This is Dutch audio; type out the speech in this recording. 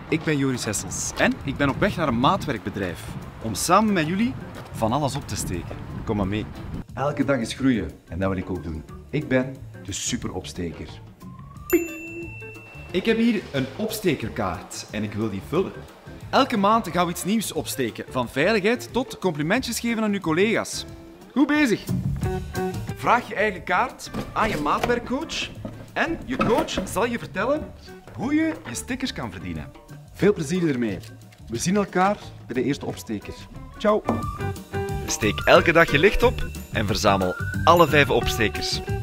Ik ben Joris Hessels en ik ben op weg naar een maatwerkbedrijf om samen met jullie van alles op te steken. Kom maar mee. Elke dag is groeien en dat wil ik ook doen. Ik ben de superopsteker. Ik heb hier een opstekerkaart en ik wil die vullen. Elke maand gaan we iets nieuws opsteken, van veiligheid tot complimentjes geven aan uw collega's. Goed bezig! Vraag je eigen kaart aan je maatwerkcoach en je coach zal je vertellen hoe je je stickers kan verdienen. Veel plezier ermee. We zien elkaar bij de eerste opsteker. Ciao! Steek elke dag je licht op en verzamel alle 5 opstekers.